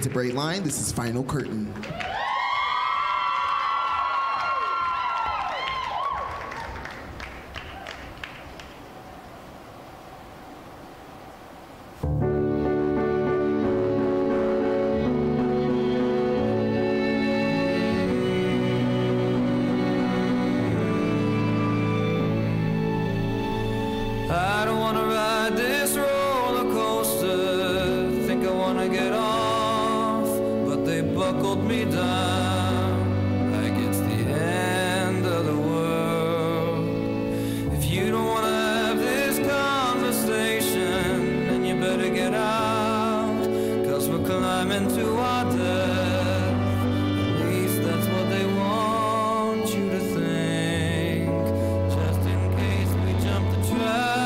to Bright Line. This is Final Curtain. I don't wanna ride this roller coaster, think I wanna get off, but they buckled me down like it's the end of the world. If you don't wanna have this conversation, then you better get out, 'cause we're climbing to our death. At least that's what they want you to think, just in case we jump the track.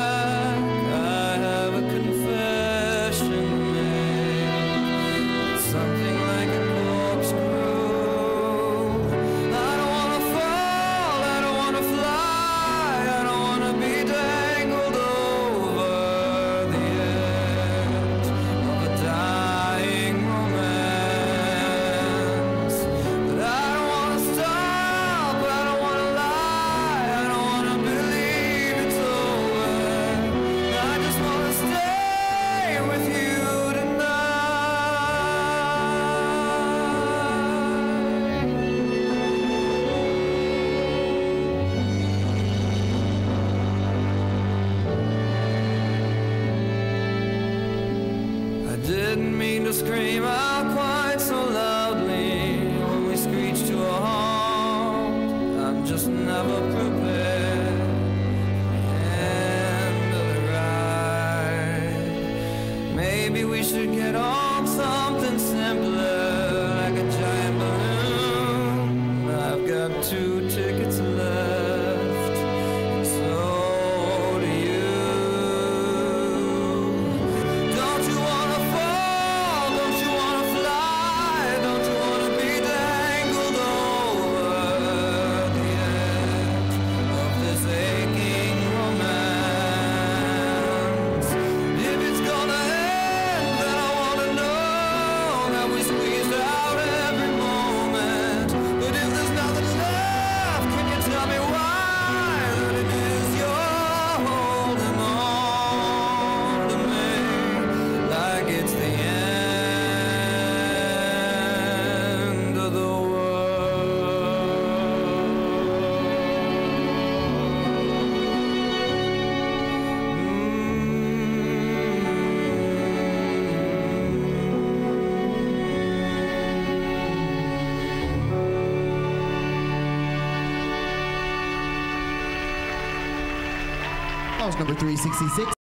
Didn't mean to scream out quite so loudly when we screeched to a halt. I'm just never prepared for the end of the ride. Maybe we should get on something simpler, like a giant balloon. I've got 2 tickets left, and so do you. Don't you wanna That was number 366.